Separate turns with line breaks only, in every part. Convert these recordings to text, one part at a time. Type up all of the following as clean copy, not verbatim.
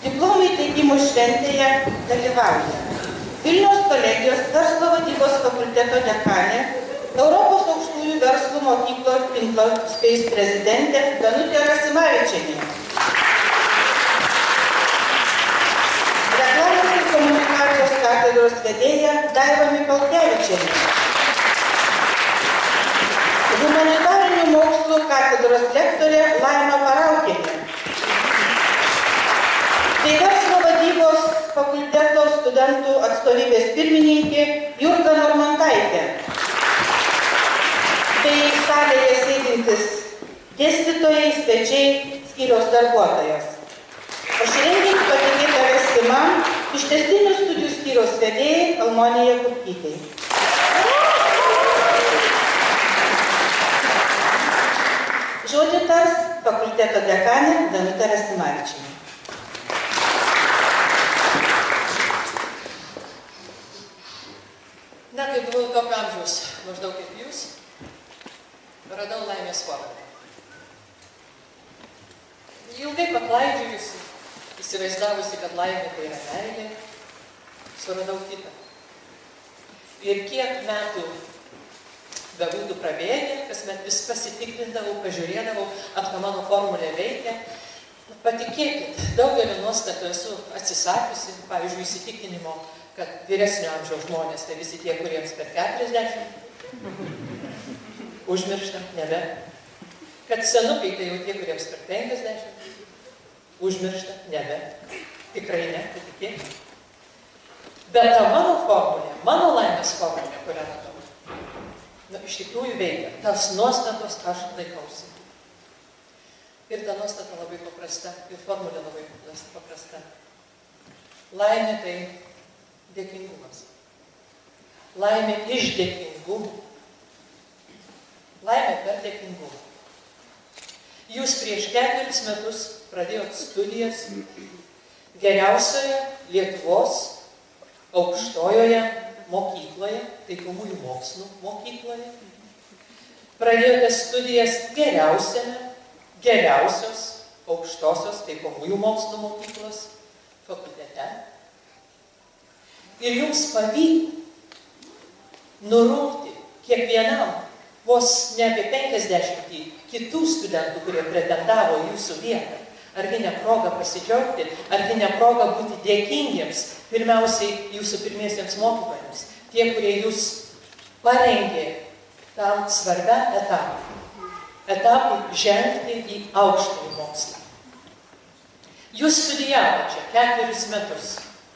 Diplomų įteikimo šventėje dalyvauja Vilniaus kolegijos verslo vadybos fakulteto dekanė, Europos aukštųjų verslo mokyklo tinklo Space prezidentė Danutė Rasimavičienė. Reklamos ir komunikacijos katedros vedėja Daiva Mikalkevičienė. Humanitarinių mokslų katedros lektorė Laima Paraukienė. Tai verslo vadybos fakulteto studentų atstovybės pirmininkė Jurga Normantaitė. Tai salėje sėdintis dėstytojai, svečiai, skyriaus darbuotojas. O šį renginį patikėta vesti man ištęstinių studijų skyriaus vedėjai Almonija Kupkytei. Žodį tars fakulteto dekanė Danutė Rasimavičienė.
Na, kai buvau tokio amžiaus, maždaug kaip jūs, radau laimės formulę. Ilgai paklaidžiujusi, įsivaizdavusi, kad laimė tai yra meilė, suradau kitą. Ir kiek metų bebūtų prabėgę, kasmet vis pasitikrindavau, pažiūrėdavau, ar ta mano formulė veikia. Patikėkit, daugelio nuostatų esu atsisakiusi, pavyzdžiui, įsitikinimo, kad vyresnio amžiaus žmonės, tai visi tie, kuriems per 40, užmirštam, nebe. Kad senukai, tai jau tie, kuriems per 50, užmirštam, nebe. Tikrai ne, patikėkit. Bet ta mano formulė, mano laimės formulė, kurią matau, iš tikrųjų veikia. Tas nuostatos aš laikausi. Ir ta nuostata labai paprasta, ir formulė labai paprasta. Laimė tai dėkingumas. Laimė iš dėkingumo. Laimė per dėkingumą. Jūs prieš 4 metus pradėjot studijas geriausioje Lietuvos aukštojoje mokykloje, taikomųjų mokslų mokykloje. Pradėjote studijas geriausios aukštosios taikomųjų mokslų mokyklos fakultete. Ir jums pavyko nurungti kiekvienam vos ne apie 50 kitų studentų, kurie pretendavo jūsų vietą. Argi ne proga pasidžiaugti, argi ne proga būti dėkingiems pirmiausiai jūsų pirmiesiems mokytojams, tie, kurie jūs parengė tam svarbiam etapui žengti į aukštąjį mokslą. Jūs studijavote čia 4 metus.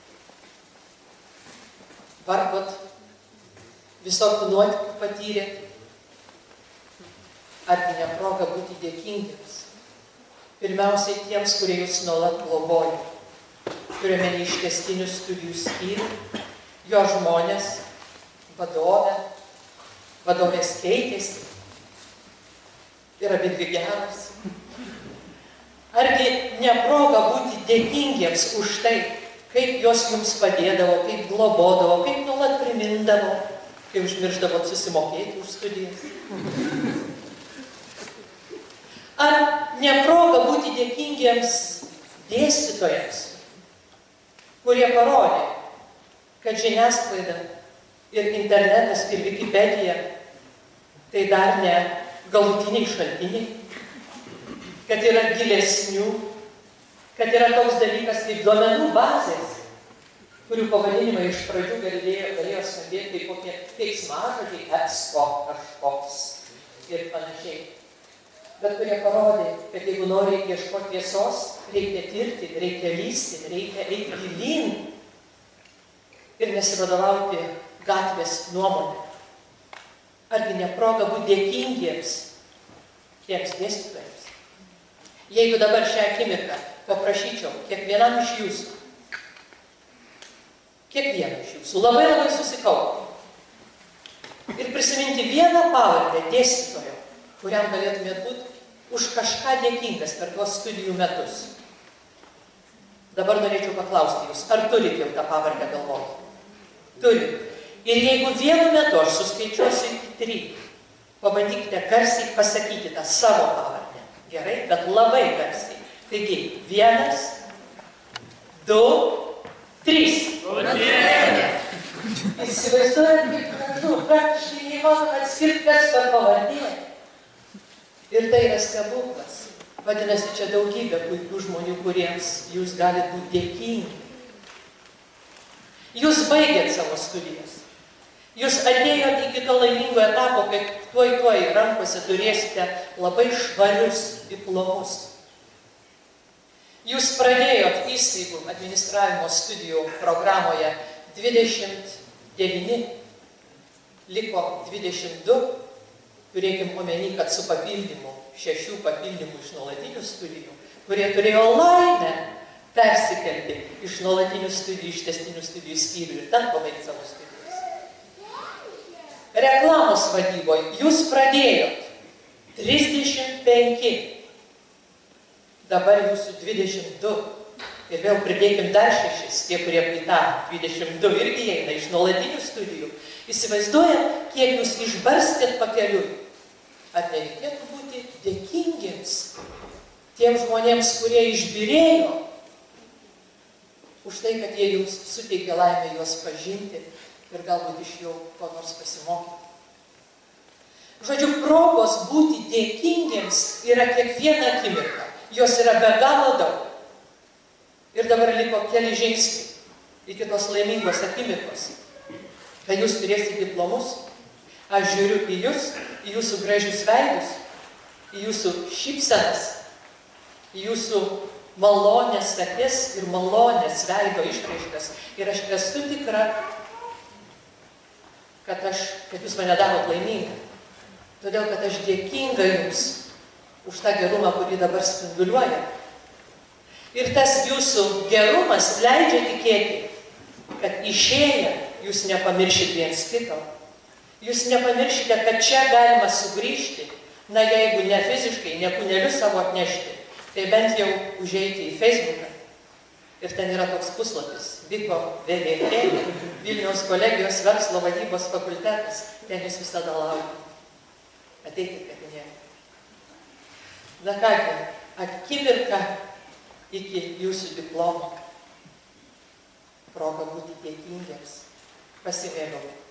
Vargot, visokių nuotykių patyrėt. Argi ne proga būti dėkingiams. Pirmiausiai tiems, kurie jūs nuolat globojo. Turime neištęstinių studijų skyrių, jo žmonės, vadovės keitėsi ir abidvi geros. Argi ne proga būti dėkingiems už tai, kaip jos jums padėdavo, kaip globodavo, kaip nuolat primindavo, kai užmirždavot susimokėti už studijas. Ar ne proga būti dėkingiems dėstytojams, kurie parodė, kad žiniasklaida ir internetas ir Wikipedija tai dar ne galutiniai šaltiniai, kad yra gilesnių, kad yra toks dalykas kaip duomenų bazės, kurių pavadinimai iš pradžių galėjo skambėti kaip kokie keiksmažodžiai, EBSCO kažkoks ir panašiai. Bet kurie parodė, kad jeigu nori ieškoti tiesos, reikia tirti, reikia lysti, reikia eiti gilyn ir nesivadovauti gatvės nuomonę. Argi ne proga būti dėkingiems tiems dėstytojams? Jeigu dabar šią akimirką paprašyčiau kiekvienam iš jūsų, labai susikaupti ir prisiminti vieną pavardę dėstytojo, kuriam galėtumėt būti už kažką dėkingas per tuos studijų metus. Dabar norėčiau paklausti jūs, ar turite jau tą pavardę galvoje? Turit. Ir jeigu vienu metu aš suskaičiuosiu iki 3, pabandykite garsiai pasakyti tą savo pavardę. Gerai, bet labai garsiai. Taigi, 1, 2, 3. Įsivaizduojat, kaip gražu, praktiškai neįmanoma atskirti, kas per pavardė. Ir tai yra stebuklas. Vadinasi, čia daugybė puikių žmonių, kuriems jūs galite būti dėkingi. Jūs baigėt savo studijas. Jūs atėjote iki to laimingo etapo, kai tuoj rankose turėsite labai švarius diplomus. Jūs pradėjot įstaigų administravimo studijų programoje 29, liko 22. Turėkim omeny, kad su papildymu, 6 papildymų iš nuolatinių studijų, kurie turėjo laimę persikelti iš nuolatinių studijų, iš tęstinių studijų skyrių ir ten pabaigti savo studijas. Reklamos vadyboje jūs pradėjot 35, dabar jūsų 22. Ir vėl pridėkim dar 6, tie, kurie į tą 22 irgi eina iš nuolatinių studijų. Įsivaizduojat, kiek jūs išbarstėt pakeliui. Ar nereikėtų būti dėkingiems tiems žmonėms, kurie išbyrėjo, už tai, kad jie jums suteikė laimę juos pažinti ir galbūt iš jų ko nors pasimokyti. Žodžiu, progos būti dėkingiems yra kiekviena akimirka. Jos yra be galo daug. Ir dabar liko keli žingsniai iki tos laimingos akimirkos. Kai jūs turėsite diplomus, aš žiūriu į jūs, į jūsų gražius veidus, į jūsų šypsenas, į jūsų malonės akis ir malonės veido išraiškas. Ir aš esu tikra, kad jūs mane darot laimingą. Todėl, kad aš dėkinga jums už tą gerumą, kurį dabar spinduliuoja. Ir tas jūsų gerumas leidžia tikėti, kad išėję jūs nepamiršit viens kito. Jūs nepamiršite, kad čia galima sugrįžti, na jeigu ne fiziškai, ne kūneliu savo atnešti, tai bent jau užeiti į Facebooką. Ir ten yra toks puslapis, vyko VVT, Vilniaus kolegijos verslo vadybos fakultetas, ten jūs visada laukite. Ateikit, katinėlį. Na kągi, akimirka iki jūsų diplomo. Proga būti dėkingiems. Pasimėgaukite.